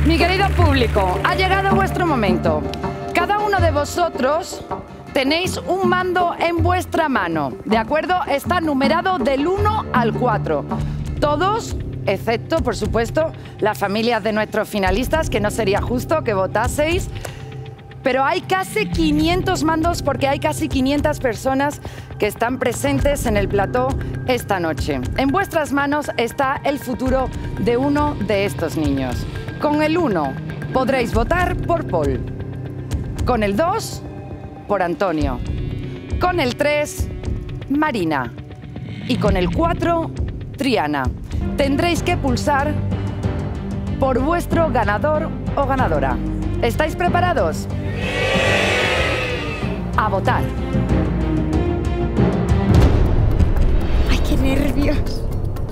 Mi querido público, ha llegado vuestro momento. Cada uno de vosotros tenéis un mando en vuestra mano, ¿de acuerdo? Está numerado del 1 al 4. Todos, excepto, por supuesto, las familias de nuestros finalistas, que no sería justo que votaseis. Pero hay casi 500 mandos porque hay casi 500 personas que están presentes en el plató esta noche. En vuestras manos está el futuro de uno de estos niños. Con el 1 podréis votar por Paul. Con el 2, por Antonio. Con el 3, Marina. Y con el 4, Triana. Tendréis que pulsar por vuestro ganador o ganadora. ¿Estáis preparados? A votar. Ay, qué nervios.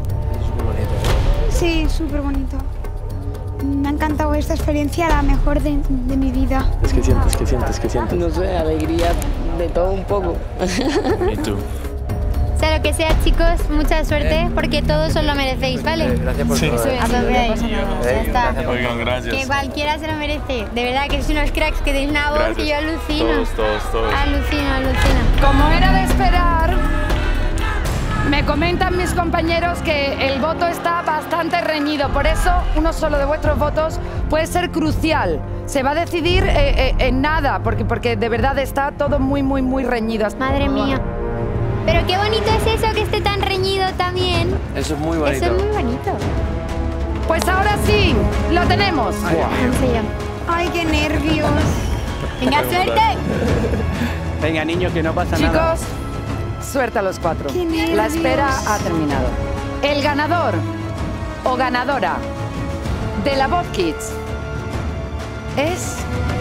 Sí, súper bonito. Me ha encantado esta experiencia, la mejor de mi vida. Es que sientes. No sé, alegría de todo un poco. ¿Y tú? Sea lo que sea, chicos, mucha suerte porque todos os lo merecéis, ¿vale? Gracias por todo. A tope ahí. Ya está. Oigan, gracias. Que cualquiera se lo merece. De verdad que sois unos cracks, que tenéis una voz Gracias. que yo alucino. Todos. Alucino. Como era de esperar, me comentan mis compañeros que el voto está bastante reñido. Por eso, uno solo de vuestros votos puede ser crucial. Se va a decidir en nada, porque de verdad está todo muy reñido. Madre mía. Pero qué bonito es eso, que esté tan reñido también. Eso es muy bonito. Eso es muy bonito. Pues ahora sí, lo tenemos. En serio. Ay, qué nervios. Venga, suerte. Venga, niños, que no pasa nada. Chicos, suerte a los 4. Qué nervios. La espera ha terminado. El ganador o ganadora de la Voz Kids es...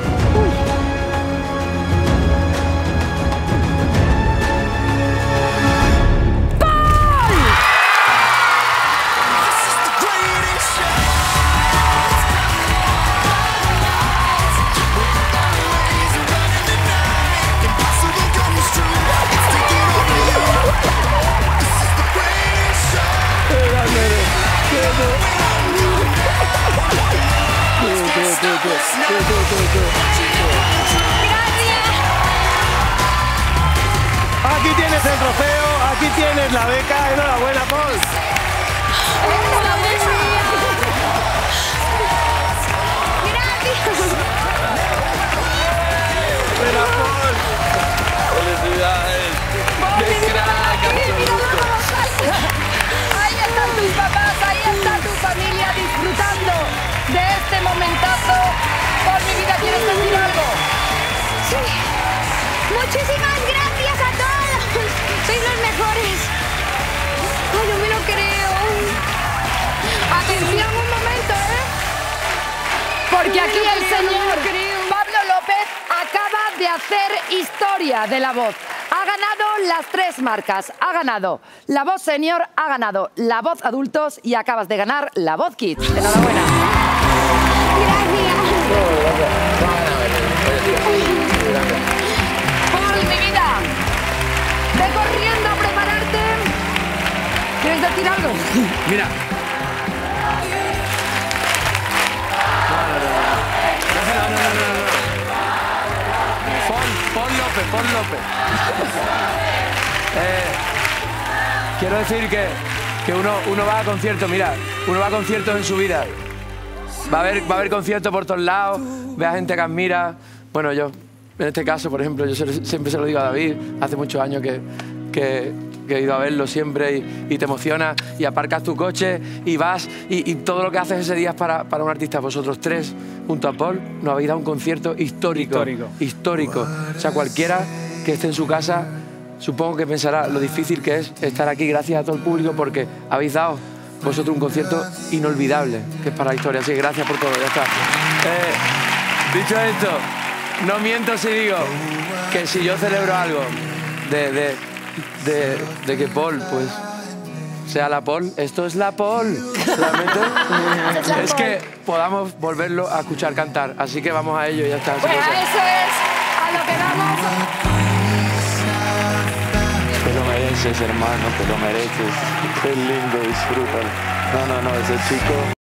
Aquí tienes el trofeo, aquí tienes la beca. Enhorabuena, Paul. Buena, Paul. ¡Felicidades! ¡Qué crack absoluto! Ahí están tus papás, ahí está tu familia disfrutando de este momentazo. Por mi vida, ¿quieres decir algo? Sí. Muchísimas gracias a todos. Sois los mejores. Ay, no me lo creo. Atención un momento, ¿eh? Porque aquí el señor Pablo López acaba de hacer historia de la voz. Ha ganado las 3 marcas. Ha ganado la voz senior, ha ganado la voz adultos y acabas de ganar la voz kids. Enhorabuena. Paul, mi vida, ve corriendo a prepararte. ¿Quieres decir algo? Mira. No. Paul López. Quiero decir que uno va a conciertos, mira, uno va a conciertos en su vida. Va a haber conciertos por todos lados, ve a gente que admira. Bueno, yo, en este caso, por ejemplo, yo siempre se lo digo a David, hace muchos años que he ido a verlo siempre y te emociona y aparcas tu coche y vas y todo lo que haces ese día es para un artista. Vosotros 3, junto a Paul, nos habéis dado un concierto histórico. O sea, cualquiera que esté en su casa, supongo que pensará lo difícil que es estar aquí, gracias a todo el público, porque habéis dado vosotros un concierto inolvidable, que es para la historia. Así que gracias por todo, ya está. Dicho esto, no miento si digo que si yo celebro algo de que Paul, pues, sea la Paul, esto es la Paul. Realmente es que podamos volverlo a escuchar cantar. Así que vamos a ello y ya está. Pues a eso es a lo que vamos. Te lo mereces, hermano, te lo mereces. Qué lindo, disfrútalo. No, ese chico...